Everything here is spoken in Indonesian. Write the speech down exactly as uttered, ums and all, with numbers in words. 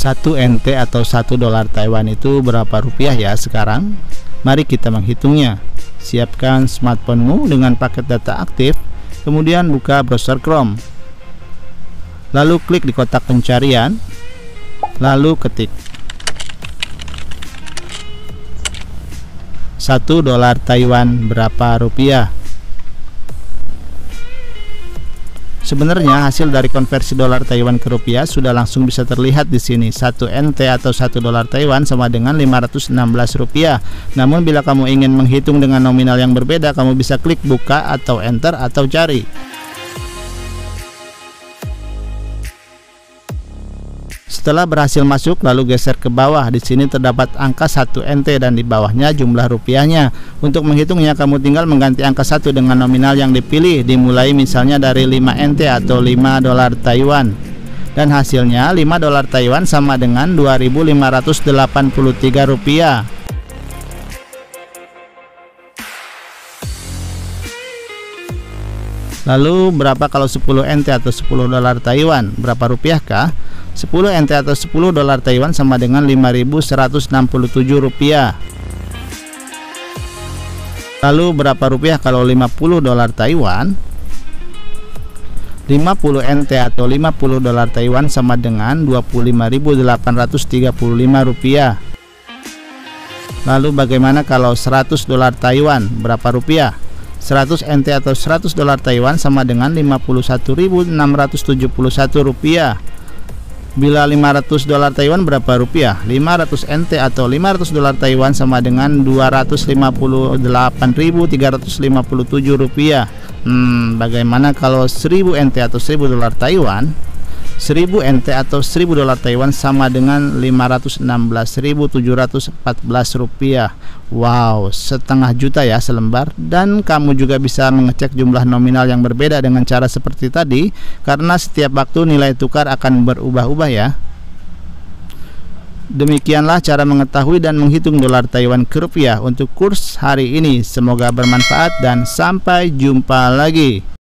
satu N T atau satu dolar Taiwan itu berapa rupiah ya sekarang? Mari kita menghitungnya. Siapkan smartphone-mu dengan paket data aktif, kemudian buka browser Chrome. Lalu klik di kotak pencarian, lalu ketik satu dolar Taiwan berapa rupiah. Sebenarnya hasil dari konversi dolar Taiwan ke rupiah sudah langsung bisa terlihat di sini. satu N T atau satu dolar Taiwan sama dengan lima ratus enam belas rupiah. Namun bila kamu ingin menghitung dengan nominal yang berbeda, kamu bisa klik buka atau enter atau cari. Setelah berhasil masuk, lalu geser ke bawah. Di sini terdapat angka satu N T dan di bawahnya jumlah rupiahnya. Untuk menghitungnya, kamu tinggal mengganti angka satu dengan nominal yang dipilih, dimulai misalnya dari lima N T atau lima dolar Taiwan. Dan hasilnya lima dolar Taiwan sama dengan dua ribu lima ratus delapan puluh tiga rupiah. Lalu berapa kalau sepuluh N T atau sepuluh dolar Taiwan? Berapa rupiah kah? sepuluh N T atau sepuluh dolar Taiwan sama dengan lima ribu seratus enam puluh tujuh rupiah. Lalu berapa rupiah kalau lima puluh dolar Taiwan? lima puluh N T atau lima puluh dolar Taiwan sama dengan dua puluh lima ribu delapan ratus tiga puluh lima rupiah. Lalu bagaimana kalau seratus dolar Taiwan? Berapa rupiah? seratus N T atau seratus dolar Taiwan sama dengan lima puluh satu ribu enam ratus tujuh puluh satu rupiah. Bila lima ratus dolar Taiwan berapa rupiah? lima ratus N T atau lima ratus dolar Taiwan sama dengan dua ratus lima puluh delapan ribu tiga ratus lima puluh tujuh rupiah. Hmm, bagaimana kalau seribu N T atau seribu dolar Taiwan? seribu N T atau seribu dolar Taiwan sama dengan lima ratus enam belas ribu tujuh ratus empat belas rupiah. Wow, setengah juta ya selembar. Dan kamu juga bisa mengecek jumlah nominal yang berbeda dengan cara seperti tadi, karena setiap waktu nilai tukar akan berubah-ubah ya. Demikianlah cara mengetahui dan menghitung dolar Taiwan ke rupiah untuk kurs hari ini. Semoga bermanfaat dan sampai jumpa lagi.